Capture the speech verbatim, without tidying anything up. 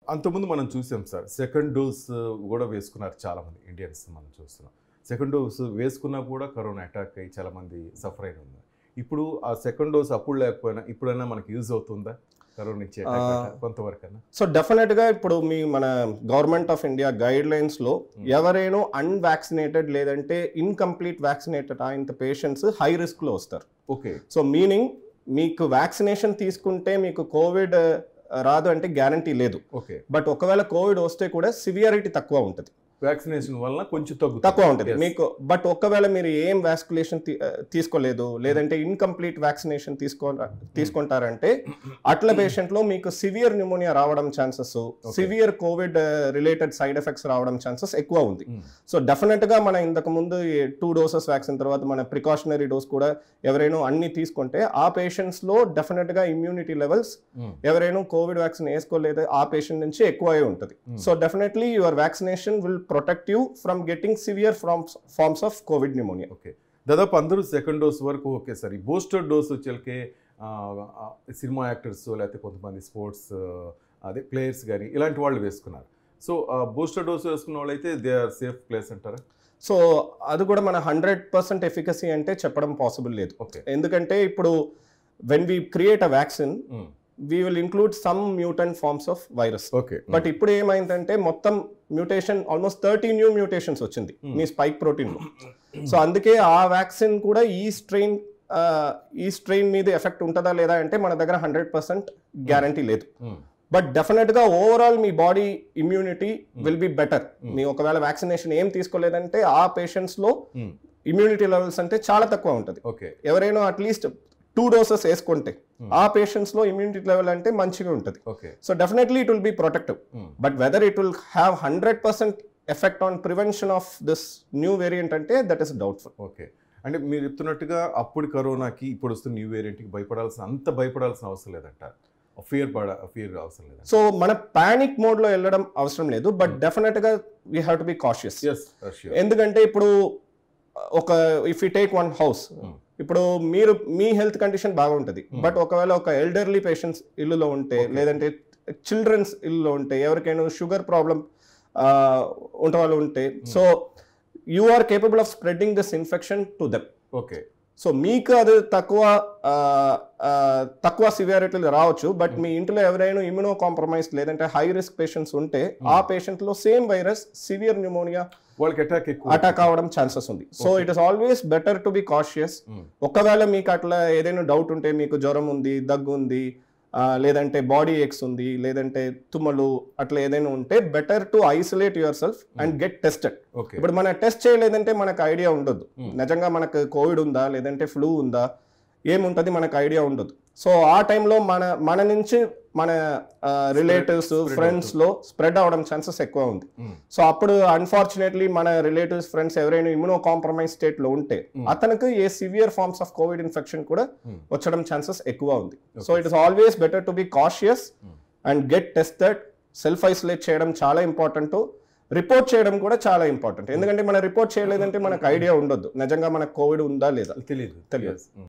అంతకుముందు మనం చూసాం సార్. సెకండ్ డోస్ గూడా వేసుకున్నారు చాలామంది ఇండియన్స్ మనం చూస్తున్నాం. సెకండ్ డోస్ వేసుకున్నా కూడా కరోనా అటాక్ అయ్యి చాలామంది సఫర్ అయిన ఉన్నారు. ఇప్పుడు ఆ సెకండ్ డోస్ అప్పుడు లేకపోయినా ఇప్పుడైనా మనకి యూజ్ అవుతుందా కరోనా ఇచ్చే కొంతవరకన్నా? సో డెఫినెట్గా ఇప్పుడు మీ మన గవర్నమెంట్ ఆఫ్ ఇండియా గైడ్ లైన్స్లో ఎవరైనా అన్వాక్సినేటెడ్ లేదంటే ఇన్కంప్లీట్ వ్యాక్సినేటెడ్ అయిన పేషెంట్స్ హై రిస్క్లో వస్తారు. ఓకే. సో మీనింగ్ మీకు వ్యాక్సినేషన్ తీసుకుంటే మీకు కోవిడ్ రాదు అంటే గ్యారంటీ లేదు. ఓకే. బట్ ఒకవేళ కోవిడ్ వస్తే కూడా సివియారిటీ తక్కువ ఉంటుంది. వ్యాక్సినేషన్ వల్ల కొంచెం తగ్గు తక్కువ ఉంటుంది మీకు. బట్ ఒకవేళ మీరు ఏం వ్యాక్సినేషన్ తీసుకోలేదు లేదంటే ఇన్కంప్లీట్ వ్యాక్సినేషన్ తీసుకో తీసుకుంటారంటే అట్ల పేషెంట్లో మీకు సివియర్ న్యూమోనియా రావడం chances, severe COVID related side effects రావడం ఛాన్సెస్ ఎక్కువ ఉంది. సో డెఫినెట్గా మన ఇంతకు ముందు టూ డోసెస్ వ్యాక్సిన్ తర్వాత మన ప్రికాషనరీ డోస్ కూడా ఎవరైనా అన్ని తీసుకుంటే ఆ పేషెంట్స్లో డెఫినెట్గా ఇమ్యూనిటీ లెవెల్స్ ఎవరైనా కోవిడ్ వ్యాక్సిన్ వేసుకోలేదు ఆ పేషెంట్ నుంచి ఎక్కువే ఉంటుంది. So definitely your vaccination will protect you from getting severe forms forms of COVID pneumonia. Okay. దాదాపు అందరూ సెకండ్ డోస్ వరకు ఓకే సార్. ఈ బూస్టర్ డోస్ వచ్చేకే సినిమా యాక్టర్స్ లేకపోతే కొంతమంది స్పోర్ట్స్ అదే ప్లేయర్స్ కానీ ఇలాంటి వాళ్ళు వేసుకున్నారు. సో బూస్టర్ డోస్ వేసుకున్న వాళ్ళు అయితే దే ఆర్ సేఫ్ ప్లేస్ అంటారా? సో అది కూడా మన హండ్రెడ్ పర్సెంట్ ఎఫికసీ అంటే చెప్పడం పాసిబుల్ లేదు. ఓకే. ఎందుకంటే ఇప్పుడు when we create a vaccine we will include some mutant forms of virus. Okay. But ఇప్పుడు ఏమైందంటే మొత్తం mutation almost thirty new mutations వచ్చింది మీ స్పైక్ ప్రోటీన్లో. సో అందుకే ఆ వ్యాక్సిన్ కూడా ఈ స్ట్రెయిన్ ఈ స్ట్రెయిన్ మీద ఎఫెక్ట్ ఉంటుందా లేదా అంటే మన దగ్గర హండ్రెడ్ పర్సెంట్ గ్యారంటీ లేదు. బట్ డెఫినెట్గా ఓవరాల్ మీ body immunity will be better. మీ ఒకవేళ వ్యాక్సినేషన్ ఏం తీసుకోలేదంటే ఆ పేషెంట్స్లో ఇమ్యూనిటీ లెవెల్స్ అంటే చాలా తక్కువ ఉంటుంది. ఓకే. ఎవరైనా అట్లీస్ట్ టూ డోసెస్ వేసుకుంటే ఆ పేషెంట్స్ లో ఇమ్యూనిటీ లెవెల్ అంటే మంచిగా ఉంటుంది. So definitely it will be protective. But whether it will have hundred percent effect on prevention of this new variant అంటే దట్ ఈస్ డౌట్ఫుల్. ఓకే. అంటే మీరు చెప్తున్నట్టుగా అప్పుడు కరోనాకి ఇప్పుడు వస్తున్న న్యూ వేరియంట్కి భయపడాల్సిన అంత భయపడాల్సిన అవసరం లేదంట. ఫియర్ పడ ఫియర్ అవసరం లేదు. సో మన పానిక్ మోడ్ లో వెళ్ళడం అవసరం లేదు. బట్ డెఫినెట్ గా we have to be cautious. ఎందుకంటే ఇప్పుడు ఒక if you take one house, ఇప్పుడు మీరు మీ హెల్త్ కండిషన్ బాగుంటుంది బట్ ఒకవేళ ఒక ఎల్డర్లీ పేషెంట్స్ ఇల్లులో ఉంటే లేదంటే చిల్డ్రన్స్ ఇల్లులో ఉంటే ఎవరికైనా షుగర్ ప్రాబ్లం ఉంటే వాళ్ళు ఉంటే so you are capable of spreading this infection to them. Okay. So మీకు అది తక్కువ తక్కువ సివియారిటీలు రావచ్చు బట్ మీ ఇంట్లో ఎవరైనా ఇమ్యూనో కాంప్రమైజ్ లేదంటే హై రిస్క్ పేషెంట్స్ ఉంటే ఆ పేషెంట్లో సేమ్ వైరస్ సివియర్ న్యూమోనియా వాళ్ళకి అటాక్ అటాక్ అవ్వడం ఛాన్సెస్ ఉంది. So it is always better to be cautious. ఒకవేళ మీకు అట్లా ఏదైనా డౌట్ ఉంటే మీకు జ్వరం ఉంది, దగ్గు ఉంది, లేదంటే బాడీ ఎక్స్ ఉంది, లేదంటే తుమ్మలు అట్లా ఏదైనా ఉంటే better to isolate yourself and get tested. ఇప్పుడు మన టెస్ట్ చేయలేదంటే మనకు ఐడియా ఉండదు నిజంగా మనకు కోవిడ్ ఉందా లేదంటే ఫ్లూ ఉందా ఏముంటుంది మనకు ఐడియా ఉండదు. సో ఆ టైంలో మన మన నుంచి మన రిలేటివ్స్ ఫ్రెండ్స్ లో స్ప్రెడ్ అవడం ఛాన్సెస్ ఎక్కువ ఉంది. సో అప్పుడు అన్ఫార్చునేట్లీ మన రిలేటివ్స్ ఫ్రెండ్స్ ఎవరైనా ఇమ్యూనో కాంప్రమైజ్ స్టేట్ లో ఉంటే అతనికి ఏ severe forms of covid infection కూడా వచ్చడం ఛాన్సెస్ ఎక్కువ ఉంది. So it is always better to be cautious and get tested. Self isolate చేయడం చాలా ఇంపార్టెంట్. రిపోర్ట్ చేయడం కూడా చాలా ఇంపార్టెంట్. ఎందుకంటే మనం రిపోర్ట్ చేయలేదంటే మనకు ఐడియా ఉండొద్దు నిజంగా మనకు కోవిడ్ ఉందా లేదా తెలియదు తెలియదు.